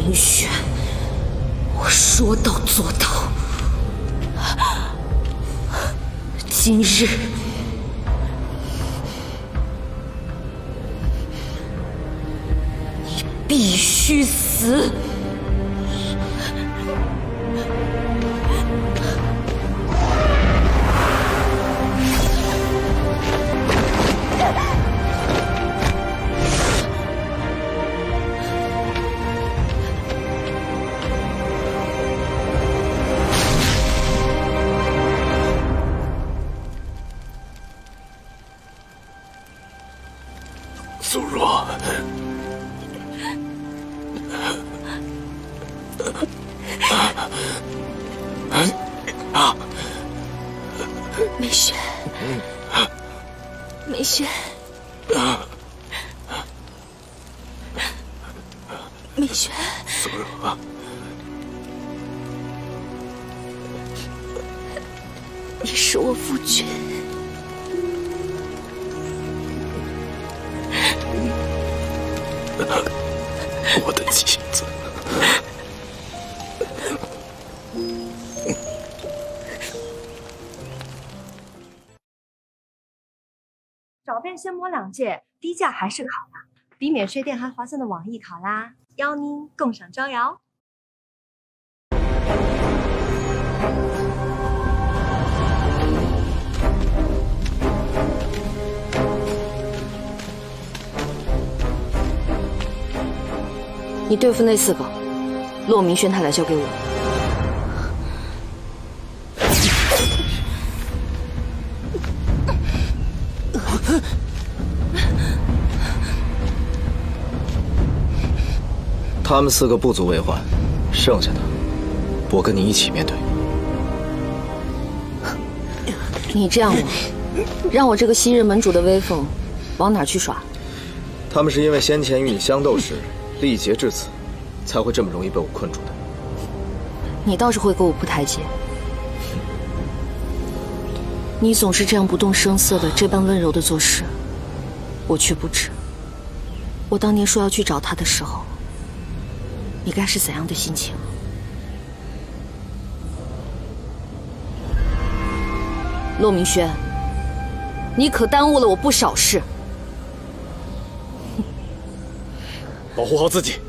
明轩，我说到做到。今日，你必须死！ 苏若， 美轩，美轩，美轩， 苏若， 你是我夫君。 我的妻子， 找遍仙魔两界，低价还是考拉，比免税店还划算的网易考拉，邀您共赏招摇。 你对付那4个，骆明轩他俩交给我。 他们4个不足为患，剩下的我跟你一起面对。 你这样玩，让我这个昔日门主的威风往哪儿去耍？ 他们是因为先前与你相斗时力竭至此，才会这么容易被我困住的。 你倒是会给我铺台阶。你总是这样不动声色的，这般温柔的做事，我却不知。我当年说要去找他的时候，你该是怎样的心情？骆明轩，你可耽误了我不少事。 保护好自己。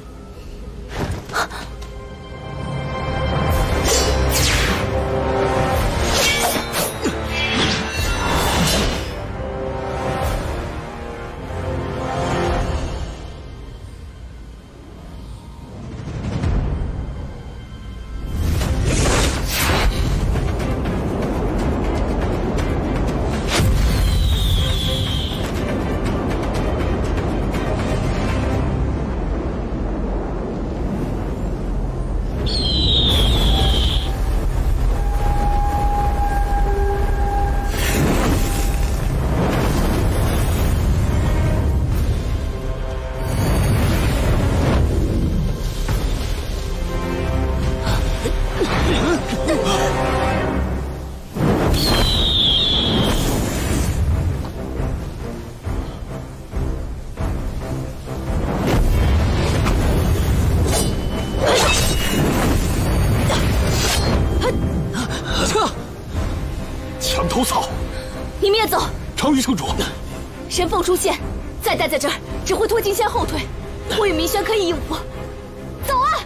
墙头草， 你灭走！ 长于城主， 神凤出现，再待在这儿只会拖金仙后腿。我与明轩可以应付。走啊！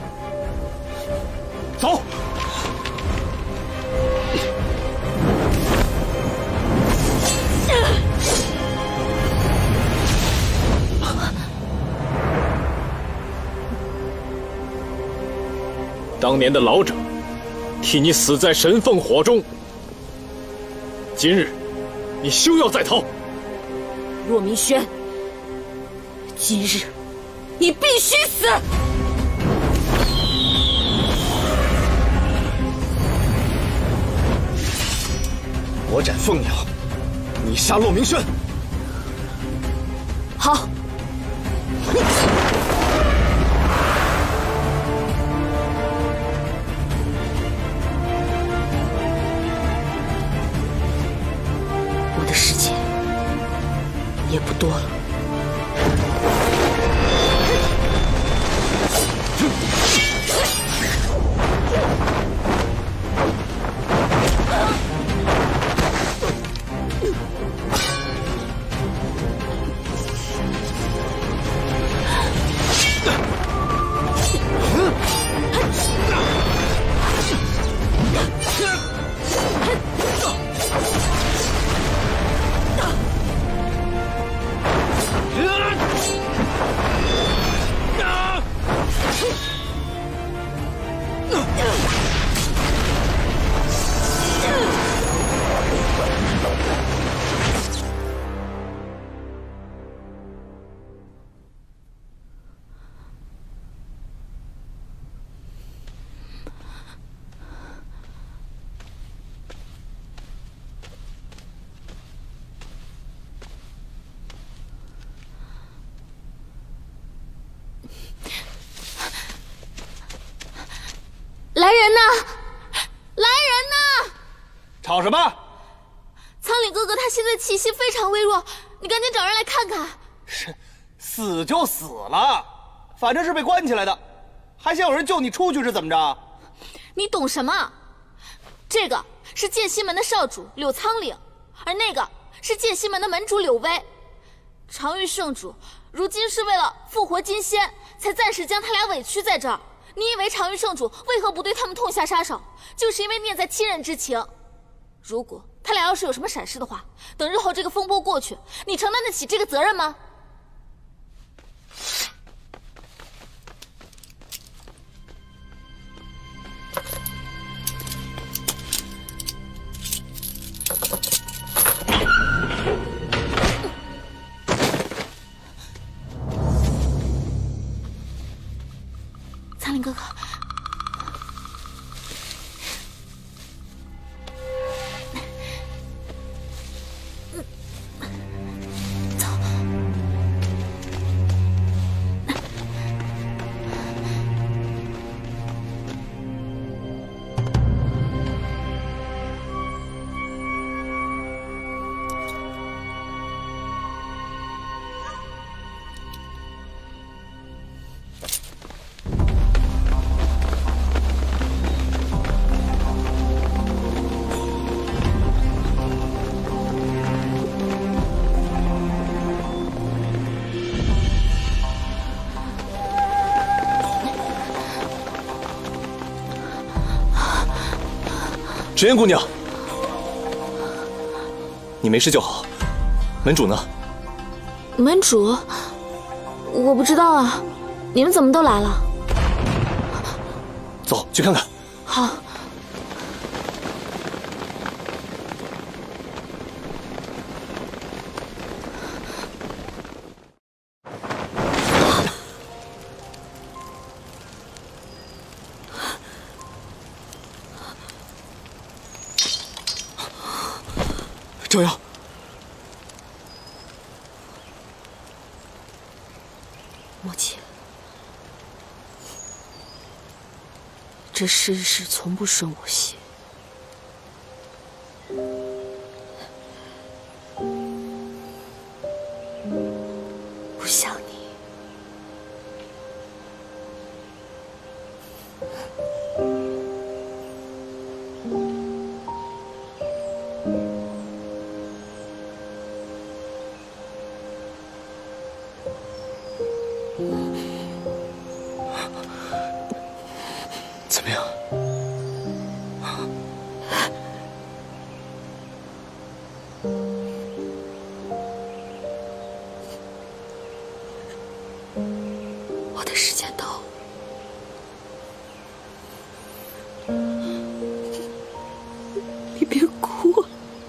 走。当年的老者替你死在神凤火中，今日你休要再逃。 骆明轩，今日你必须死！ 我斩凤鸟，你杀骆明轩。 好。我的时间也不多了。 吵什么？ 苍岭哥哥他现在气息非常微弱，你赶紧找人来看看。 死就死了，反正是被关起来的，还想有人救你出去是怎么着？ 你懂什么？这个是剑西门的少主柳苍岭，而那个是剑西门的门主柳威。常玉圣主如今是为了复活金仙，才暂时将他俩委屈在这儿。你以为常玉圣主为何不对他们痛下杀手？就是因为念在亲人之情。如果他俩要是有什么闪失的话，等日后这个风波过去，你承担得起这个责任吗？苍岭哥哥，走。 芷烟姑娘，你没事就好。门主呢？ 门主，我不知道啊。你们怎么都来了？ 走，去看看。 好。 赵瑶， 母亲，这世事从不顺我心，不像你。 怎么样？ 我的时间到了。你别哭啊！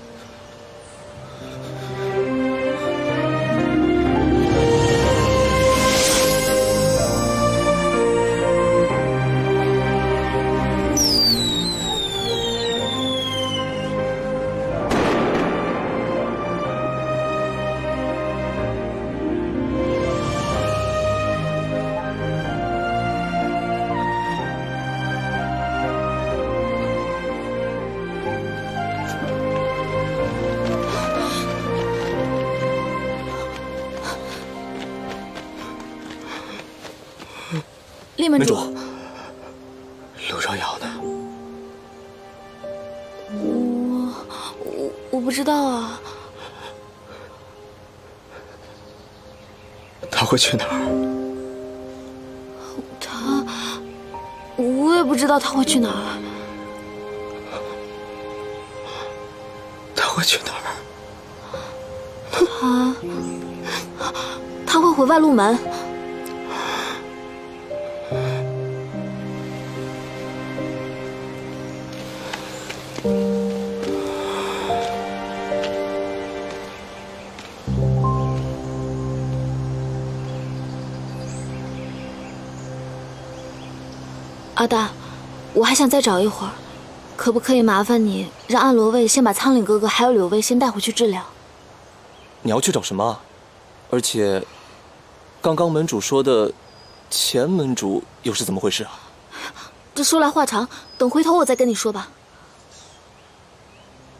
厉门主， 陆朝瑶呢？ 我不知道啊。 他会去哪儿？ 我也不知道他会去哪儿。 他会去哪儿？他会回外路门。阿大，我还想再找一会儿，可不可以麻烦你让安罗卫先把苍岭哥哥还有柳卫先带回去治疗？ 你要去找什么？而且，刚刚门主说的前门主又是怎么回事啊？ 这说来话长，等回头我再跟你说吧。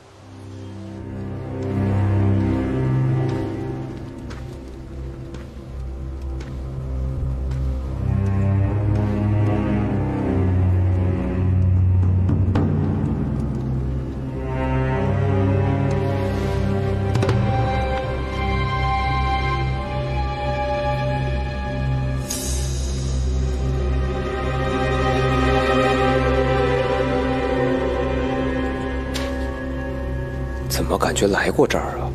么感觉来过这儿啊？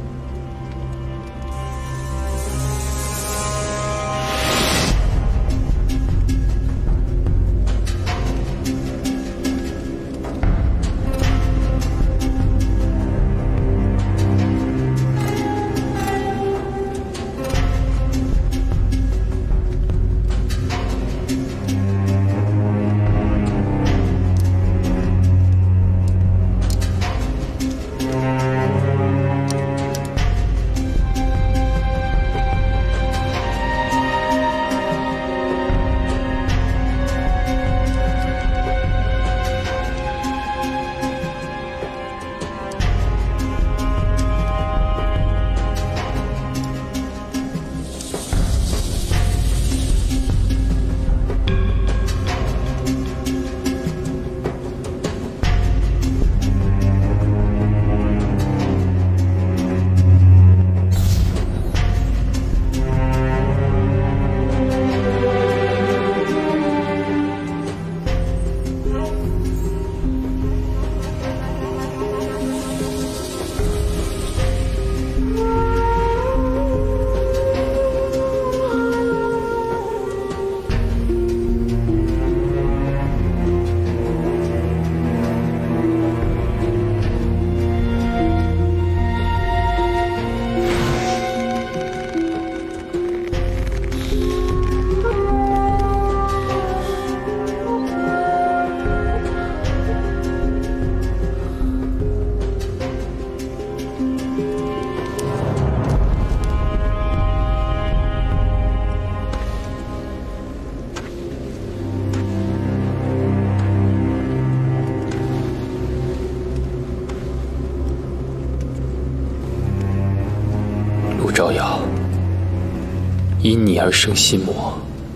招摇，因你而生心魔，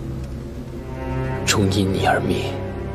终因你而灭。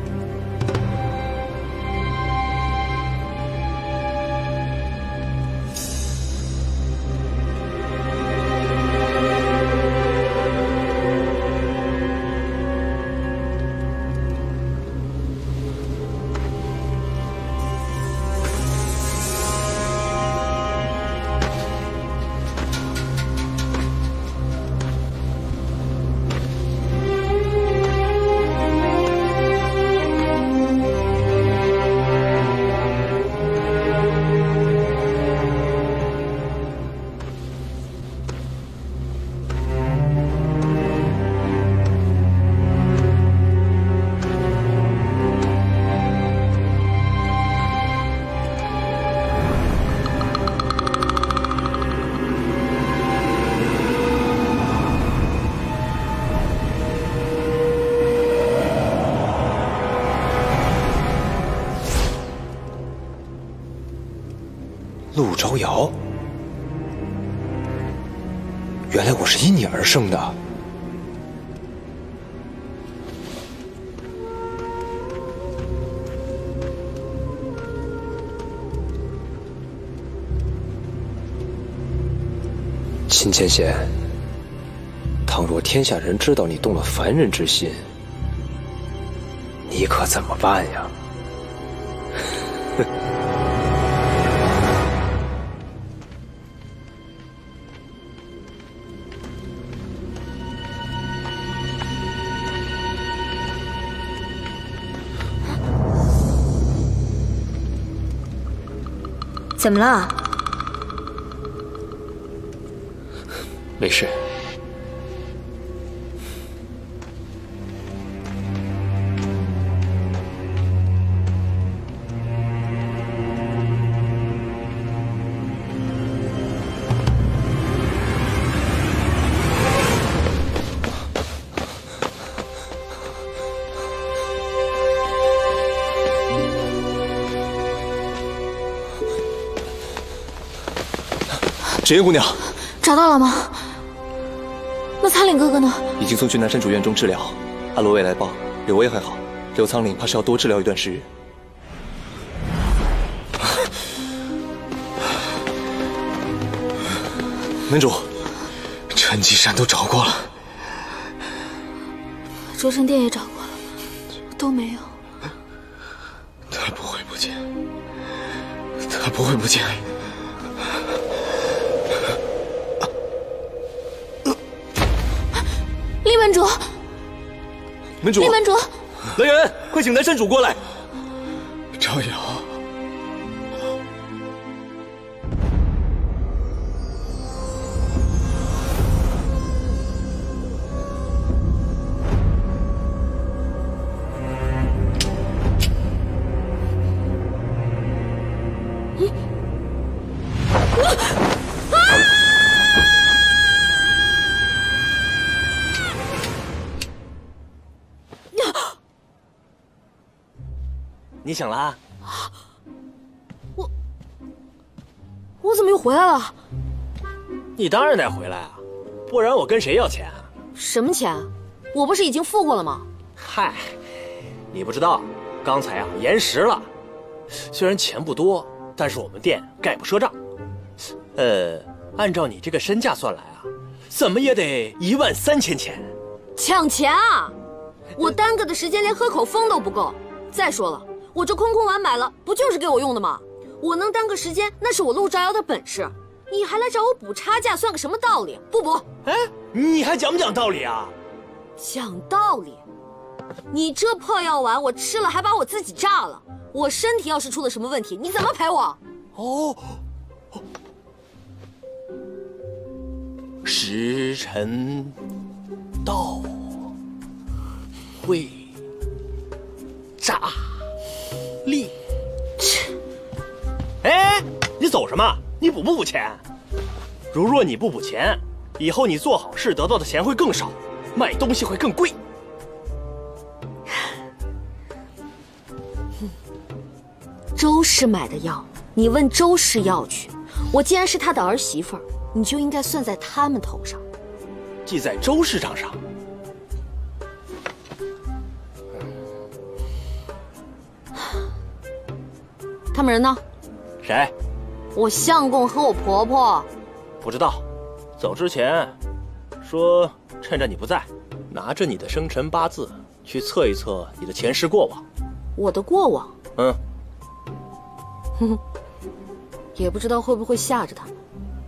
陆招摇，原来我是因你而生的。秦千贤，倘若天下人知道你动了凡人之心，你可怎么办呀？ 怎么了？ 没事。 芷烟姑娘， 找到了吗？那苍岭哥哥呢？ 已经送去南山主院中治疗。阿罗卫来报，柳威还好，柳苍岭怕是要多治疗一段时日。门主，陈继山都找过了， 灼神殿也找过了，都没有。 他不会不见，他不会不见。 门主， 门主， 厉门主， 来人，快请南山主过来。 招摇， 你醒了啊？ 我怎么又回来了？ 你当然得回来啊，不然我跟谁要钱啊？ 什么钱？我不是已经付过了吗？ 嗨，你不知道，刚才啊延时了。虽然钱不多，但是我们店概不赊账。按照你这个身价算来啊，怎么也得13000钱。 抢钱啊！我耽搁的时间连喝口风都不够。再说了，我这空碗买了，不就是给我用的吗？我能耽搁时间，那是我陆招摇的本事。你还来找我补差价，算个什么道理？不补！ 哎，你还讲不讲道理啊？ 讲道理？你这破药丸我吃了还把我自己炸了，我身体要是出了什么问题，你怎么赔我？ 哦，时辰到，会炸裂。哎，你走什么？你补不补钱？如若你不补钱，以后你做好事得到的钱会更少，卖东西会更贵。 周氏买的药，你问周氏要去。我既然是他的儿媳妇儿，你就应该算在他们头上， 记在周氏账上。 他们人呢？ 谁？ 我相公和我婆婆。 不知道。走之前说趁着你不在，拿着你的生辰八字去测一测你的前世过往。 我的过往？ 嗯。 哼哼，也不知道会不会吓着他们。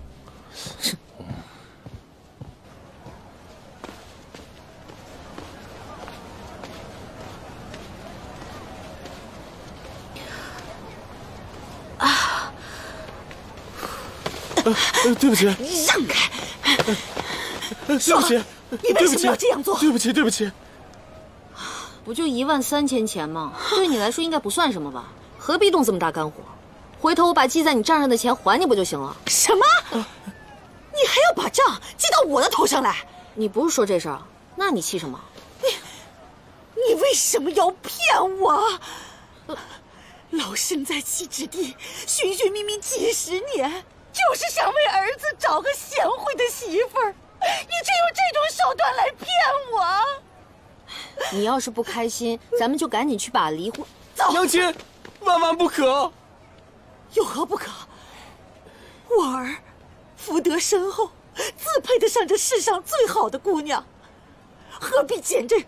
对不起， 让开！ 对不起， 你为什么要这样做？ 对不起，对不起。 不就13000钱吗？对你来说应该不算什么吧？何必动这么大肝火？回头我把记在你账上的钱还你不就行了？ 什么？你还要把账记到我的头上来？ 你不是说这事儿？那你气什么？ 你为什么要骗我？老身在七之地寻寻觅觅几10年。就是想为儿子找个贤惠的媳妇儿，你却用这种手段来骗我。 你要是不开心，咱们就赶紧去把离婚。 走， 娘亲，万万不可！ 有何不可？我儿福德深厚，自配得上这世上最好的姑娘，何必捡这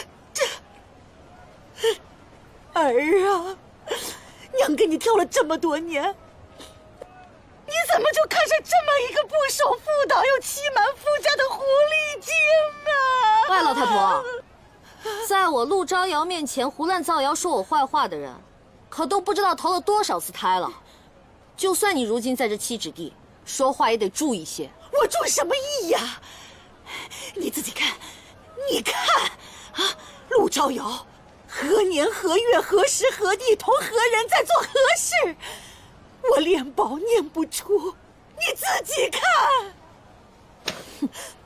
儿啊？娘给你挑了这么多年。你怎么就看上这么一个不守妇道又欺瞒夫家的狐狸精啊？ 喂，老太婆，在我陆招摇面前胡乱造谣说我坏话的人，可都不知道投了多少次胎了。就算你如今在这七指地，说话也得注意些。 我注什么意呀？你自己看，你看啊，陆招摇何年何月何时何地同何人在做何事？我连宝念不出，你自己看。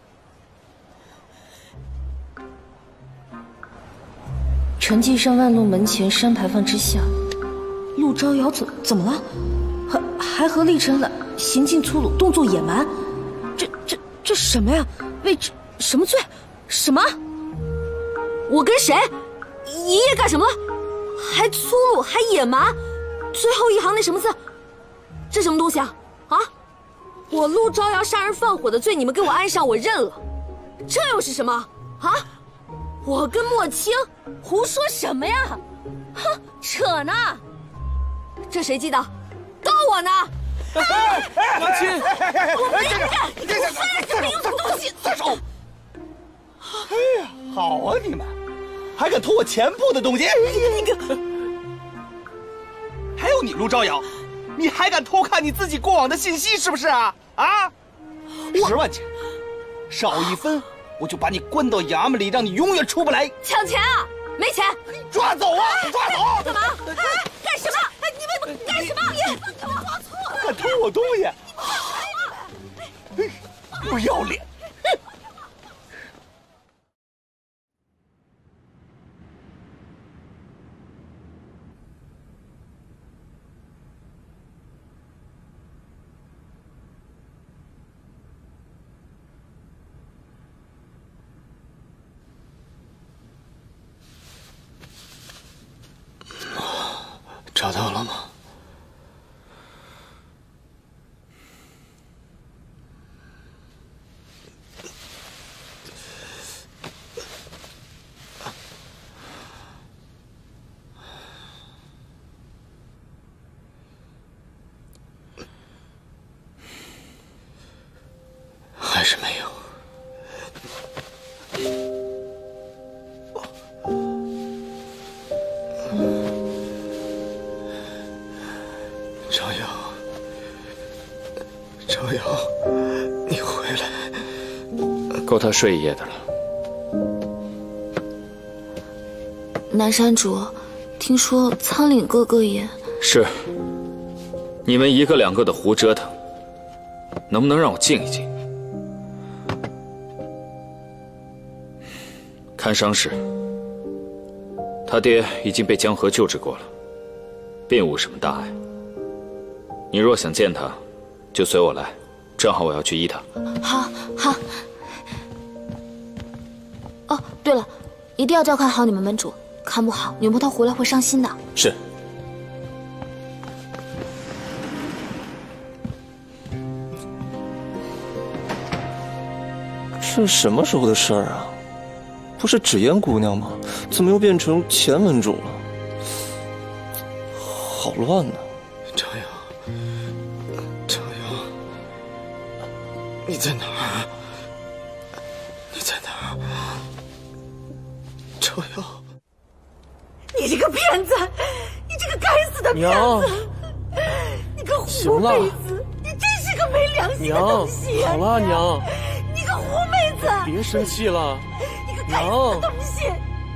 陈记山万路门前山牌坊之下，陆招摇怎么了？还和厉尘来行径粗鲁，动作野蛮，这什么呀？为这什么罪？什么？我跟谁？一夜干什么了？还粗鲁，还野蛮？最后一行那什么字？这什么东西啊？啊！我陆招摇杀人放火的罪，你们给我安上，我认了。这又是什么？啊！我跟莫青胡说什么呀？哼，扯呢！这谁记的？告我呢！ 娘亲， 我没干！你给我放下手里有什么东西！ 放手！ 哎呀，好啊，你们还敢偷我前铺的东西！ 你个， 还有你陆招摇，你还敢偷看你自己过往的信息是不是啊？啊！10万钱，少1分我就把你关到衙门里，让你永远出不来。 抢钱啊！没钱， 抓走啊！抓走！ 干嘛？干什么？你们干什么？你抓错了！ 敢偷我东西！不要脸！ 找到了吗？还是没有。招摇，你回来， 够他睡一夜的了。 南山主，听说苍岭哥哥也…… 是。你们1个2个的胡折腾，能不能让我静一静？看伤势，他爹已经被江河救治过了，并无什么大碍。你若想见他，就随我来，正好我要去医他。 好，好。哦，对了，一定要照看好你们门主，看不好女魔头回来会伤心的。 是。这什么时候的事儿啊？不是纸烟姑娘吗？怎么又变成前门主了？好乱呢。 招摇，招摇，你在哪儿？你在哪儿？招摇， 你这个骗子！你这个该死的骗子！你个狐妹子！你真是个没良心的东西呀！ 好了，娘。 你个狐妹子！ 别生气了， 你个该死的东西！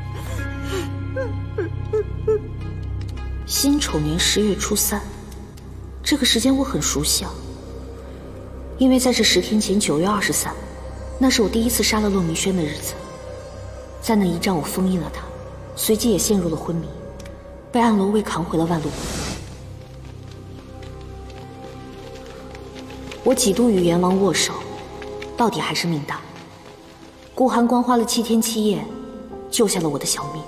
辛丑年10月初3，这个时间我很熟悉啊，因为在这10天前9月23，那是我第一次杀了骆明轩的日子。在那一仗，我封印了他，随即也陷入了昏迷，被暗楼卫扛回了万路门。我几度与阎王握手，到底还是命大。顾寒光花了7天7夜，救下了我的小命。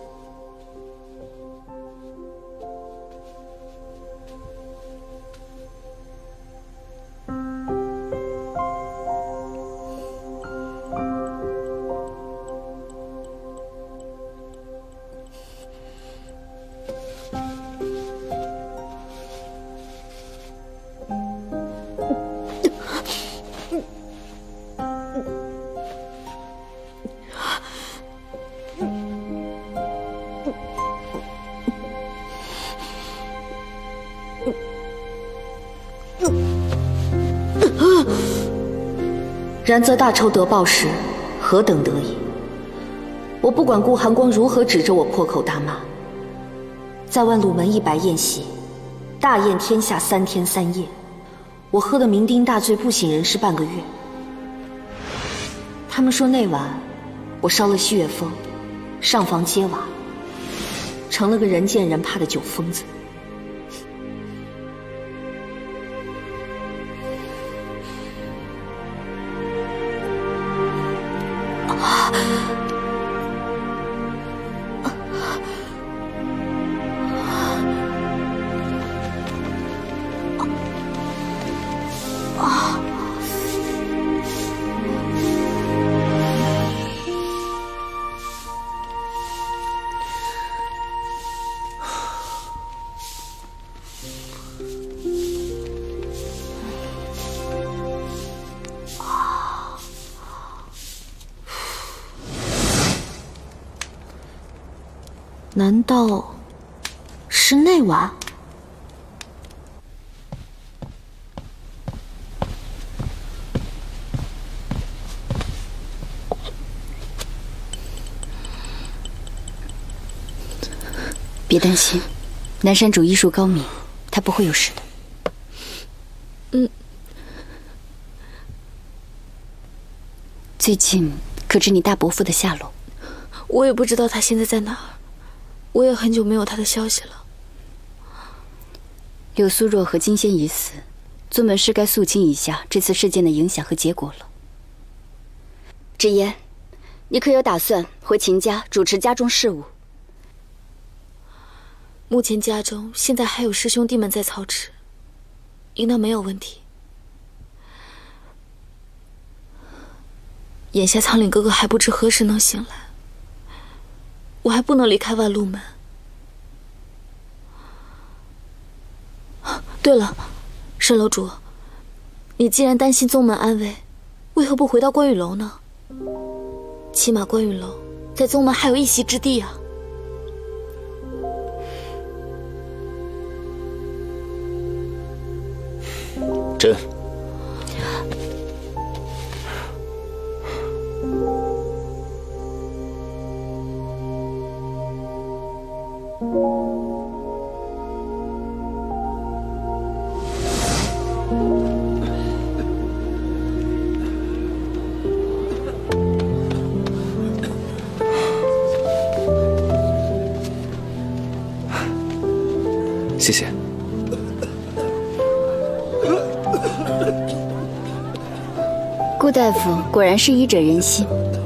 然则大仇得报时，何等得意！我不管顾寒光如何指着我破口大骂，在万路门一摆宴席，大宴天下3天3夜，我喝得酩酊大醉，不省人事半个月。他们说那晚我烧了西岳峰，上房揭瓦，成了个人见人怕的酒疯子。 难道是那晚？ 别担心，南山主医术高明，他不会有事的。最近可知你大伯父的下落？ 我也不知道他现在在哪儿，我也很久没有他的消息了。 柳苏若和金仙已死，尊门是该肃清一下这次事件的影响和结果了。芷嫣，你可有打算回秦家主持家中事务？ 目前家中现在还有师兄弟们在操持，应当没有问题。眼下苍岭哥哥还不知何时能醒来，我还不能离开万路门。对了，沈楼主，你既然担心宗门安危，为何不回到关羽楼呢？起码关羽楼在宗门还有一席之地啊。 朕。谢谢。 顾大夫果然是医者仁心。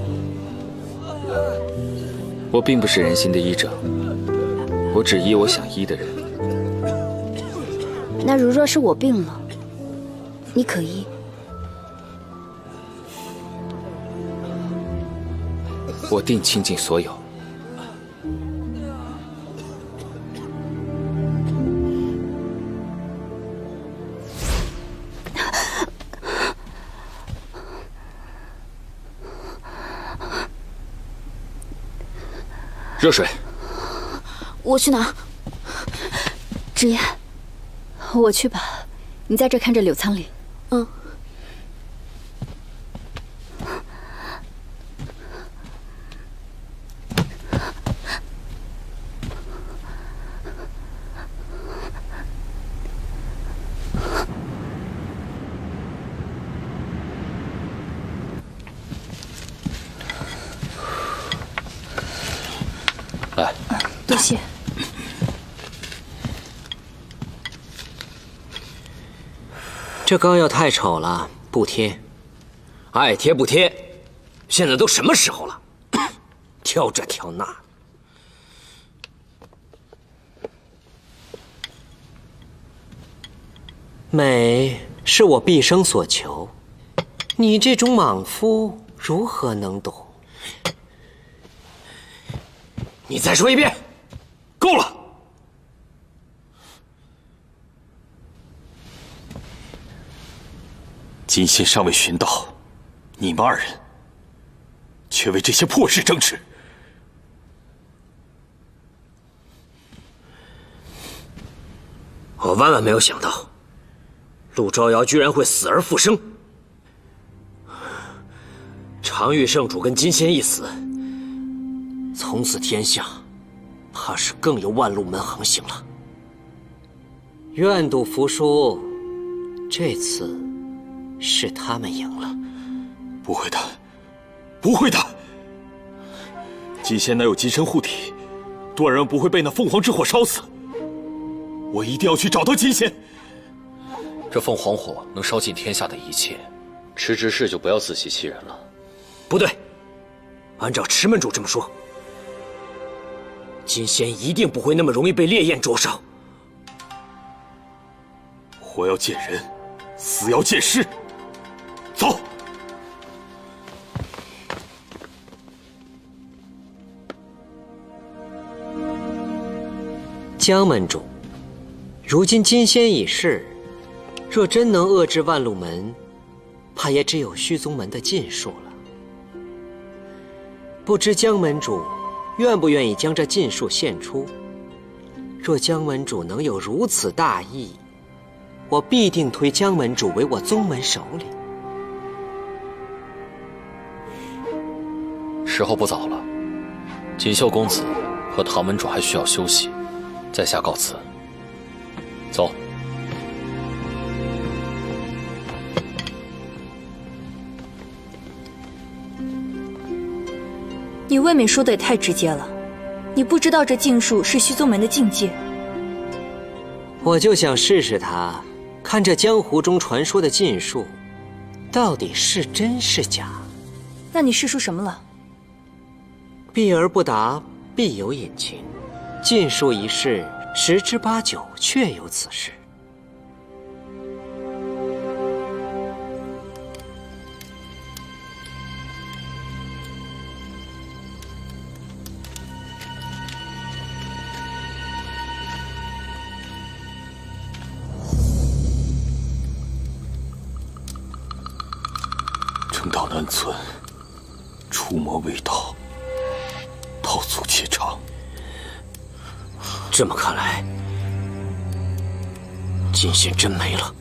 我并不是仁心的医者，我只医我想医的人。 那如若是我病了，你可医？ 我定倾尽所有。热水。 我去拿。 芷嫣，我去吧，你在这看着柳苍岭。 嗯。 来， 多谢。 这膏药太丑了，不贴。爱贴不贴。现在都什么时候了，挑这挑那。美是我毕生所求，你这种莽夫如何能懂？你再说一遍，够了！ 金仙尚未寻到，你们二人却为这些破事争执。 我万万没有想到，陆昭瑶居然会死而复生。常玉圣主跟金仙一死，从此天下怕是更有万路门横行了。愿赌服输，这次是他们赢了。 不会的，不会的！金仙乃有金身护体，断然不会被那凤凰之火烧死。我一定要去找到金仙。 这凤凰火能烧尽天下的一切，池执事就不要自欺欺人了。 不对，按照池门主这么说，金仙一定不会那么容易被烈焰灼烧。 活要见人，死要见尸。走。 江门主，如今金仙已逝，若真能遏制万路门，怕也只有虚宗门的尽数了。不知江门主愿不愿意将这禁术献出？若姜门主能有如此大义，我必定推姜门主为我宗门首领。 时候不早了，锦绣公子和唐门主还需要休息，在下告辞。走。 你未免说的也太直接了，你不知道这禁术是虚宗门的禁忌。 我就想试试它，看这江湖中传说的禁术，到底是真是假。 那你试出什么了？ 避而不答，必有隐情。禁术一事，10之8九确有此事。 正道难存，除魔未到，道阻且长。 这么看来，金仙真没了。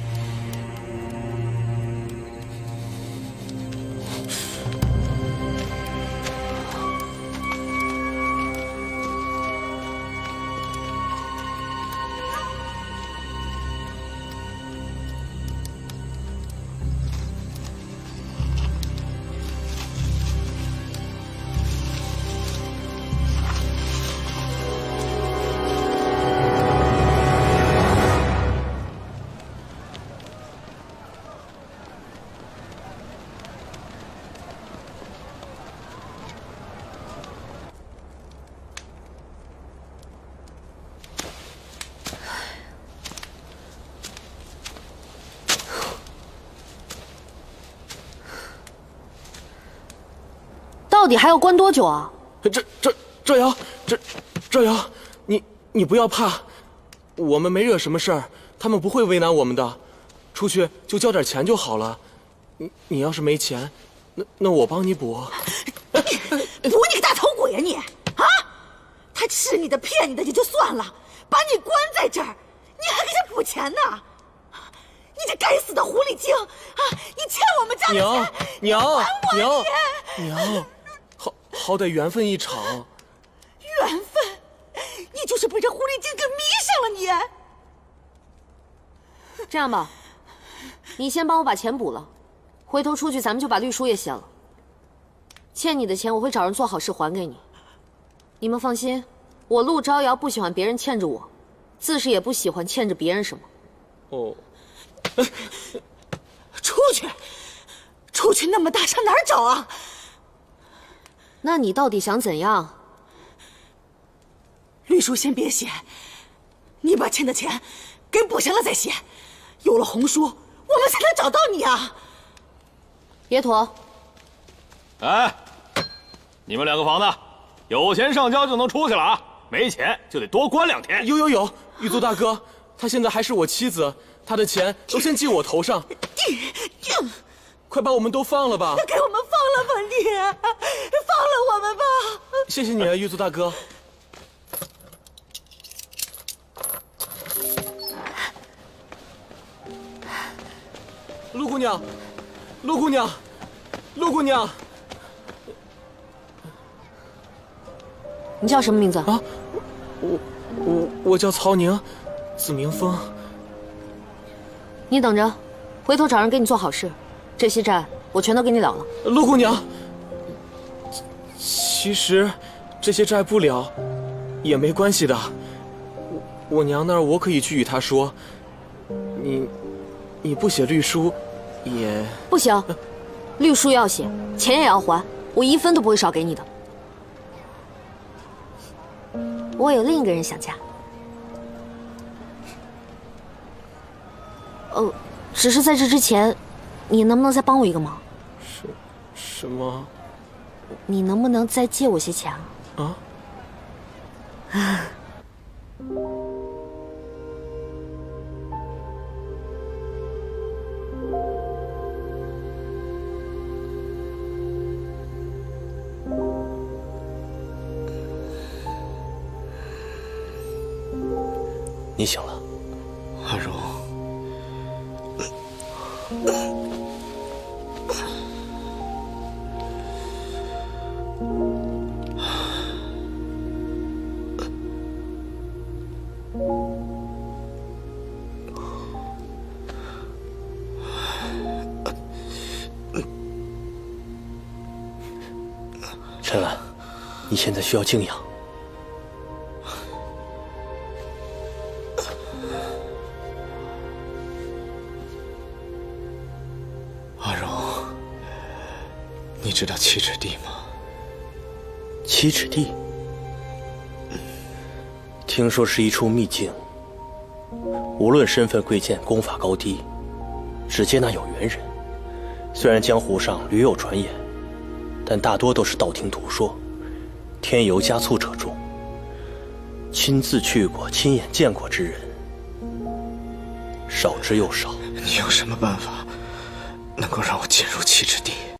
到底还要关多久啊？ 赵瑶，赵瑶，你不要怕，我们没惹什么事儿，他们不会为难我们的，出去就交点钱就好了。你要是没钱，那我帮你补。 补你个大头鬼呀你！啊，他吃你的骗你的也就算了，把你关在这儿，你还给他补钱呢？你这该死的狐狸精啊！你欠我们家的钱， 娘，好歹缘分一场。 缘分？你就是被这狐狸精给迷上了你！ 这样吧，你先帮我把钱补了，回头出去咱们就把律书也写了。欠你的钱我会找人做好事还给你。你们放心，我陆招摇不喜欢别人欠着我，自是也不喜欢欠着别人什么。 哦。 出去那么大上哪儿找啊？ 那你到底想怎样？ 律书先别写，你把欠的钱给补上了再写。有了红书，我们才能找到你啊！ 野妥， 哎，你们两个房子，有钱上交就能出去了啊，没钱就得多关2天。 有，狱卒大哥，她现在还是我妻子，她的钱都先记我头上。快把我们都放了吧！ 给我们放了吧，你放了我们吧！ 谢谢你啊，狱卒大哥。陆姑娘，陆姑娘，陆姑娘， 你叫什么名字啊？我叫曹宁，字明峰。 你等着，回头找人给你做好事，这些债我全都给你了了。 陆姑娘，其实这些债不了也没关系的，我娘那儿我可以去与她说，你不写律书也不行，律书要写，钱也要还，我1分都不会少给你的。我有另一个人想嫁。只是在这之前，你能不能再帮我一个忙？ 什么？ 你能不能再借我些钱啊？ 你醒了。 阿荣， 陈安，你现在需要静养。 阿荣，你知道七尺地吗？ 七尺地，听说是一处秘境，无论身份贵贱、功法高低，只接纳有缘人。虽然江湖上屡有传言，但大多都是道听途说，添油加醋者众。亲自去过、亲眼见过之人，少之又少。 你有什么办法能够让我进入七尺地？